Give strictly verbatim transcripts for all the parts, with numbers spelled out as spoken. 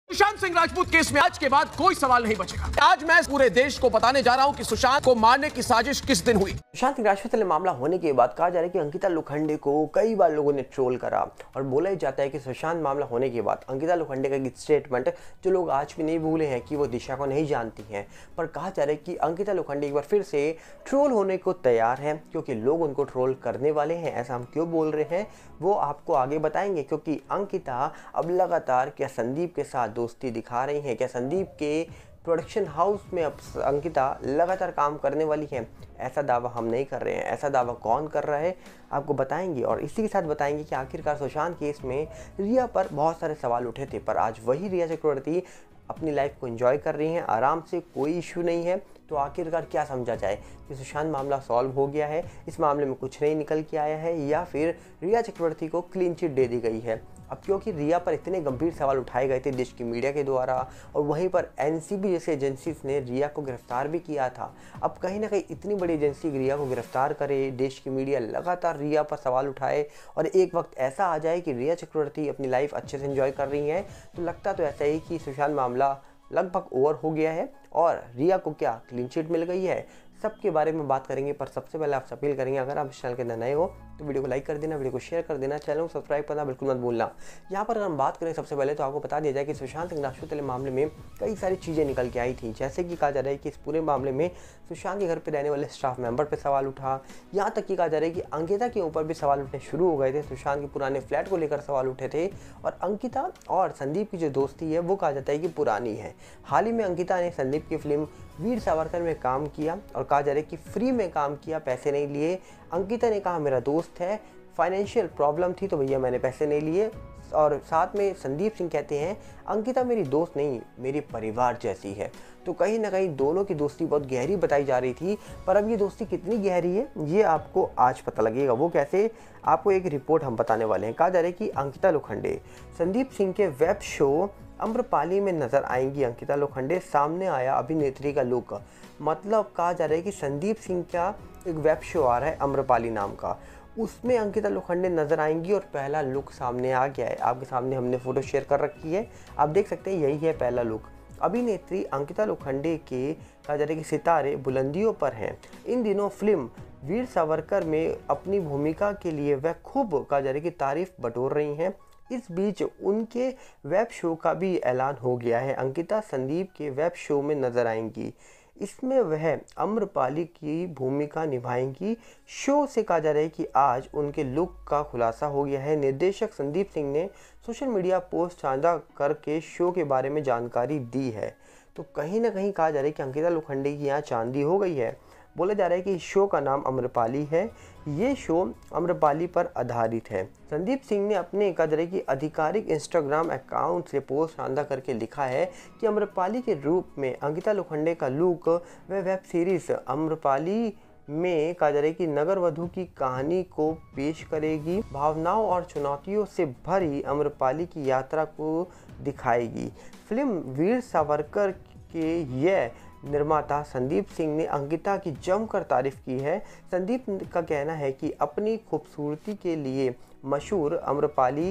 Sushant Singh Rajput case में आज के बाद कोई सवाल नहीं बचेगा। आज मैं पूरे देश को बताने जा रहा हूं कि सुशांत को मारने की साजिश किस दिन हुई। सुशांत सिंह राजपूत वाले मामला होने के बाद कहा जा रहा है कि अंकिता लोखंडे को कई बार लोगों ने ट्रोल करा और बोला ही जाता है कि सुशांत मामला होने के बाद अंकिता लोखंडे का स्टेटमेंट जो लोग आज भी नहीं भूले हैं कि वो दिशा को नहीं जानती हैं, पर कहा जा रहा है कि अंकिता लोखंडे एक बार फिर से ट्रोल होने को तैयार है क्योंकि लोग उनको ट्रोल करने वाले हैं। ऐसा हम क्यों बोल रहे हैं वो आपको आगे बताएंगे, क्योंकि अंकिता अब लगातार क्या संदीप के साथ दोस्ती दिखा रही है, क्या संदीप के प्रोडक्शन हाउस में अब अंकिता लगातार काम करने वाली है। ऐसा दावा हम नहीं कर रहे हैं, ऐसा दावा कौन कर रहा है आपको बताएंगे। और इसी के साथ बताएंगे कि आखिरकार सुशांत केस में रिया पर बहुत सारे सवाल उठे थे, पर आज वही रिया चक्रवर्ती अपनी लाइफ को एंजॉय कर रही हैं आराम से, कोई इशू नहीं है। तो आखिरकार क्या समझा जाए कि सुशांत मामला सॉल्व हो गया है, इस मामले में कुछ नहीं निकल के आया है, या फिर रिया चक्रवर्ती को क्लीन चिट दे दी गई है। अब क्योंकि रिया पर इतने गंभीर सवाल उठाए गए थे देश की मीडिया के द्वारा और वहीं पर एनसीबी जैसे एजेंसीज ने रिया को गिरफ्तार भी किया था। अब कहीं ना कहीं इतनी बड़ी एजेंसी रिया को गिरफ्तार करे, देश की मीडिया लगातार रिया पर सवाल उठाए और एक वक्त ऐसा आ जाए कि रिया चक्रवर्ती अपनी लाइफ अच्छे से एंजॉय कर रही हैं, तो लगता तो ऐसा ही कि सुशांत मामला लगभग ओवर हो गया है और रिया को क्या क्लीन चिट मिल गई है। सबके बारे में बात करेंगे, पर सबसे पहले आपसे अपील करेंगे अगर आप इस चैनल के अंदर नए हो तो वीडियो को लाइक कर देना, वीडियो को शेयर कर देना, चैनल को सब्सक्राइब करना बिल्कुल मत भूलना। यहाँ पर अगर हम बात करें सबसे पहले तो आपको बता दिया जाए कि सुशांत सिंह राजपूत वाले मामले में कई सारी चीज़ें निकल के आई थी। जैसे कि कहा जा रहा है कि इस पूरे मामले में सुशांत के घर पर रहने वाले स्टाफ मेंबर पर सवाल उठा, यहाँ तक कि कहा जा रहा है कि अंकिता के ऊपर भी सवाल उठने शुरू हो गए थे। सुशांत के पुराने फ्लैट को लेकर सवाल उठे थे और अंकिता और संदीप की जो दोस्ती है वो कहा जाता है कि पुरानी है। हाल ही में अंकिता ने संदीप की फिल्म वीर सावरकर में काम किया और कहा जा रहा है कि फ्री में काम किया, पैसे नहीं लिए। अंकिता ने कहा मेरा दोस्त है, फाइनेंशियल प्रॉब्लम थी तो भैया मैंने पैसे नहीं लिए। और साथ में संदीप सिंह कहते हैं अंकिता मेरी दोस्त नहीं मेरी परिवार जैसी है। तो कहीं ना कहीं दोनों की दोस्ती बहुत गहरी बताई जा रही थी, पर अब ये दोस्ती कितनी गहरी है ये आपको आज पता लगेगा। वो कैसे, आपको एक रिपोर्ट हम बताने वाले हैं। कहा जा रहा है कि अंकिता लोखंडे संदीप सिंह के वेब शो अम्रपाली में नजर आएंगी। अंकिता लोखंडे सामने आया अभिनेत्री का लुक, मतलब कहा जा रहा है कि संदीप सिंह का एक वेब शो आ रहा है अम्रपाली नाम का, उसमें अंकिता लोखंडे नजर आएंगी और पहला लुक सामने आ गया है। आपके सामने हमने फोटो शेयर कर रखी है, आप देख सकते हैं यही है पहला लुक। अभिनेत्री अंकिता लोखंडे के कहा जा रहा है कि सितारे बुलंदियों पर हैं। इन दिनों फिल्म वीर सावरकर में अपनी भूमिका के लिए वह खूब कहा जा रहा है कि तारीफ बटोर रही हैं। इस बीच उनके वेब शो का भी ऐलान हो गया है। अंकिता संदीप के वेब शो में नजर आएंगी, इसमें वह अम्रपाली की भूमिका निभाएंगी। शो से कहा जा रहा है कि आज उनके लुक का खुलासा हो गया है। निर्देशक संदीप सिंह ने सोशल मीडिया पोस्ट साझा करके शो के बारे में जानकारी दी है। तो कहीं ना कहीं कहा जा रहा है कि अंकिता लोखंडे की यहाँ चांदी हो गई है। बोला जा रहा है कि इस शो का नाम अम्रपाली है, ये शो अम्रपाली पर आधारित है। संदीप सिंह ने अपने कहा जा रहा है कि आधिकारिक इंस्टाग्राम अकाउंट से पोस्ट साझा करके लिखा है कि अम्रपाली के रूप में अंकिता लोखंडे का लुक वह वेब सीरीज अम्रपाली में कहा जा रहा है कि नगर वधू की कहानी को पेश करेगी। भावनाओं और चुनौतियों से भरी अम्रपाली की यात्रा को दिखाएगी। फिल्म वीर सावरकर के यह निर्माता संदीप सिंह ने अंकिता की जमकर तारीफ की है। संदीप का कहना है कि अपनी खूबसूरती के लिए मशहूर अम्रपाली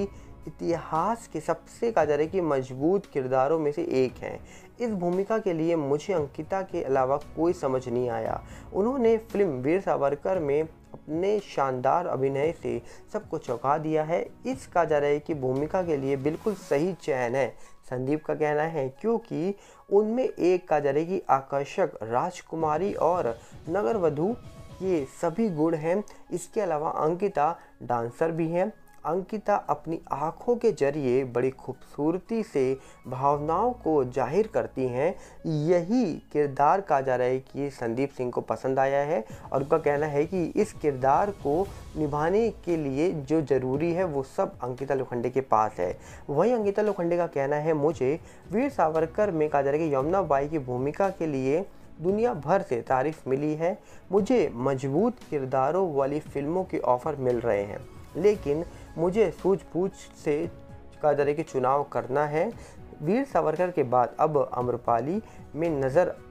इतिहास के सबसे कहा जा रहा है कि मजबूत किरदारों में से एक हैं। इस भूमिका के लिए मुझे अंकिता के अलावा कोई समझ नहीं आया। उन्होंने फिल्म वीर सावरकर में अपने शानदार अभिनय से सबको चौंका दिया है। इस कहा जा रहा है कि भूमिका के लिए बिल्कुल सही चयन है, संदीप का कहना है, क्योंकि उनमें एक कहा जा रहा है कि आकर्षक राजकुमारी और नगर वधू ये सभी गुण हैं। इसके अलावा अंकिता डांसर भी हैं। अंकिता अपनी आँखों के जरिए बड़ी खूबसूरती से भावनाओं को जाहिर करती हैं। यही किरदार कहा जा रहा है कि संदीप सिंह को पसंद आया है और उनका कहना है कि इस किरदार को निभाने के लिए जो ज़रूरी है वो सब अंकिता लोखंडे के पास है। वहीं अंकिता लोखंडे का कहना है मुझे वीर सावरकर में कहा जा रहा है कि यमुना बाई की भूमिका के लिए दुनिया भर से तारीफ मिली है। मुझे मजबूत किरदारों वाली फिल्मों के ऑफ़र मिल रहे हैं, लेकिन मुझे सूझबूझ से कहा जा रहा है कि चुनाव करना है। वीर सावरकर के बाद अब अम्रपाली में नज़र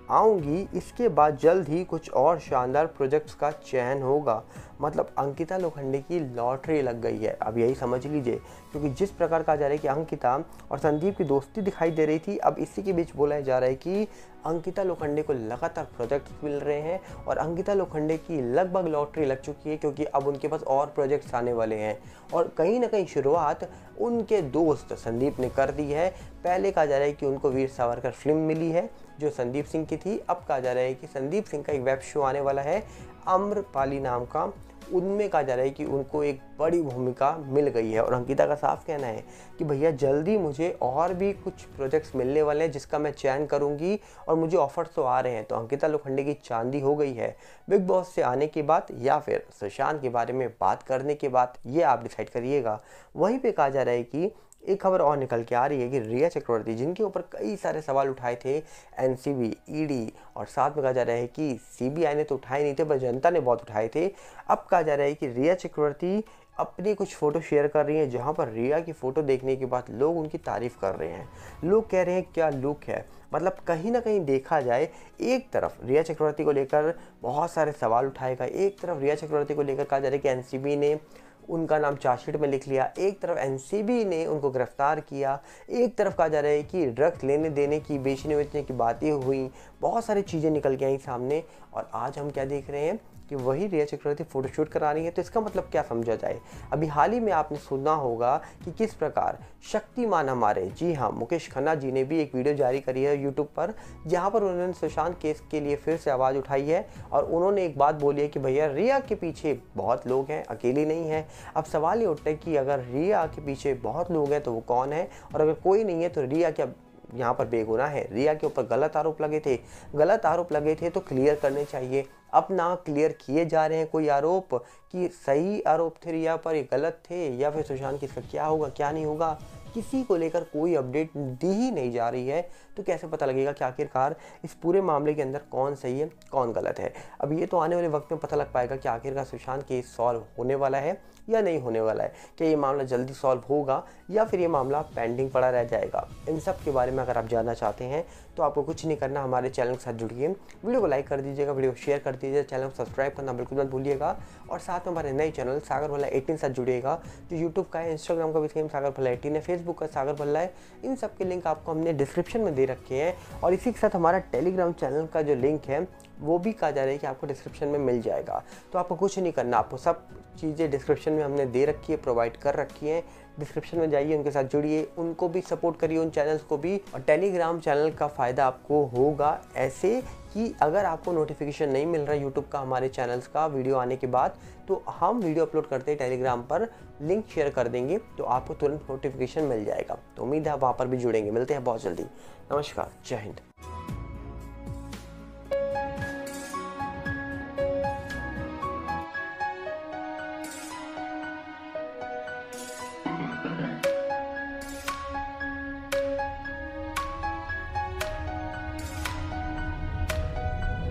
आऊँगी, इसके बाद जल्द ही कुछ और शानदार प्रोजेक्ट्स का चयन होगा। मतलब अंकिता लोखंडे की लॉटरी लग गई है, अब यही समझ लीजिए। क्योंकि जिस प्रकार कहा जा रहा है कि अंकिता और संदीप की दोस्ती दिखाई दे रही थी, अब इसी के बीच बोला जा रहा है कि अंकिता लोखंडे को लगातार प्रोजेक्ट्स मिल रहे हैं और अंकिता लोखंडे की लगभग लॉटरी लग चुकी है, क्योंकि अब उनके पास और प्रोजेक्ट्स आने वाले हैं। और कहीं ना कहीं शुरुआत उनके दोस्त संदीप ने कर दी है। पहले कहा जा रहा है कि उनको वीर सावरकर फिल्म मिली है जो संदीप सिंह की थी, अब कहा जा रहा है कि संदीप सिंह का एक वेब शो आने वाला है आम्रपाली नाम का, उनमें कहा जा रहा है कि उनको एक बड़ी भूमिका मिल गई है। और अंकिता का साफ कहना है कि भैया जल्दी मुझे और भी कुछ प्रोजेक्ट्स मिलने वाले हैं जिसका मैं चयन करूंगी और मुझे ऑफर्स तो आ रहे हैं। तो अंकिता लोखंडे की चांदी हो गई है बिग बॉस से आने के बाद या फिर सुशांत के बारे में बात करने के बाद, ये आप डिसाइड करिएगा। वहीं पे कहा जा रहा है कि एक खबर और निकल के आ रही है कि रिया चक्रवर्ती, जिनके ऊपर कई सारे सवाल उठाए थे एनसीबी, ईडी और साथ में कहा जा रहा है कि सीबीआई ने तो उठाए नहीं थे पर जनता ने बहुत उठाए थे। अब कहा जा रहा है कि रिया चक्रवर्ती अपनी कुछ फ़ोटो शेयर कर रही हैं, जहां पर रिया की फ़ोटो देखने के बाद लोग उनकी तारीफ़ कर रहे हैं। लोग कह रहे हैं क्या लुक है। मतलब कहीं ना कहीं देखा जाए, एक तरफ रिया चक्रवर्ती को लेकर बहुत सारे सवाल उठाएगा, एक तरफ रिया चक्रवर्ती को लेकर कहा जा रहा है कि एनसीबी ने उनका नाम चार्जशीट में लिख लिया, एक तरफ एनसीबी ने उनको गिरफ्तार किया, एक तरफ कहा जा रहा है कि ड्रग्स लेने देने की, बेचने बेचने की बातें हुई, बहुत सारी चीज़ें निकल के आई सामने। और आज हम क्या देख रहे हैं कि वही रिया चक्रवर्ती फोटोशूट करा रही है। तो इसका मतलब क्या समझा जाए। अभी हाल ही में आपने सुना होगा कि किस प्रकार शक्तिमान हमारे, जी हाँ, मुकेश खन्ना जी ने भी एक वीडियो जारी करी है यूट्यूब पर, जहां पर उन्होंने सुशांत केस के लिए फिर से आवाज़ उठाई है और उन्होंने एक बात बोली है कि भैया रिया के पीछे बहुत लोग हैं, अकेली नहीं है। अब सवाल ये उठता है कि अगर रिया के पीछे बहुत लोग हैं तो वो कौन है, और अगर कोई नहीं है तो रिया क्या यहाँ पर बेगुनाह है। रिया के ऊपर गलत आरोप लगे थे, गलत आरोप लगे थे तो क्लियर करने चाहिए। अब ना क्लियर किए जा रहे हैं कोई आरोप कि सही आरोप थे रिया पर, ये गलत थे, या फिर सुशांत किसका क्या होगा क्या नहीं होगा, किसी को लेकर कोई अपडेट दी ही नहीं जा रही है। तो कैसे पता लगेगा कि आखिरकार इस पूरे मामले के अंदर कौन सही है कौन गलत है। अब ये तो आने वाले वक्त में पता लग पाएगा कि आखिरकार सुशांत केस सॉल्व होने वाला है या नहीं होने वाला है, क्या ये मामला जल्दी सॉल्व होगा या फिर ये मामला पेंडिंग पड़ा रह जाएगा। इन सब के बारे में अगर आप जानना चाहते हैं तो आपको कुछ नहीं करना, हमारे चैनल के साथ जुड़िए, वीडियो को लाइक कर दीजिएगा, वीडियो को शेयर कर दीजिएगा, चैनल को सब्सक्राइब करना बिल्कुल मत भूलिएगा। और साथ में हमारे नए चैनल सागर भल्ला एटीन साथ जुड़िएगा, जो यूट्यूब का है, इंस्टाग्राम का भी सेम सागर भल्ला एटीन है, फेसबुक का सागर भल्ला है। इन सब के लिंक आपको हमने डिस्क्रिप्शन में दे रखे हैं। और इसी के साथ हमारा टेलीग्राम चैनल का जो लिंक है वो भी कहा जा रहा है कि आपको डिस्क्रिप्शन में मिल जाएगा। तो आपको कुछ नहीं करना, आपको सब चीज़ें डिस्क्रिप्शन में हमने दे रखी है, प्रोवाइड कर रखी है। डिस्क्रिप्शन में जाइए, उनके साथ जुड़िए, उनको भी सपोर्ट करिए, उन चैनल्स को भी। और टेलीग्राम चैनल का फ़ायदा आपको होगा ऐसे कि अगर आपको नोटिफिकेशन नहीं मिल रहा है यूट्यूब का हमारे चैनल्स का वीडियो आने के बाद, तो हम वीडियो अपलोड करते हैं टेलीग्राम पर, लिंक शेयर कर देंगे तो आपको तुरंत नोटिफिकेशन मिल जाएगा। तो उम्मीद है आप वहाँ पर भी जुड़ेंगे। मिलते हैं बहुत जल्दी। नमस्कार, जय हिंद।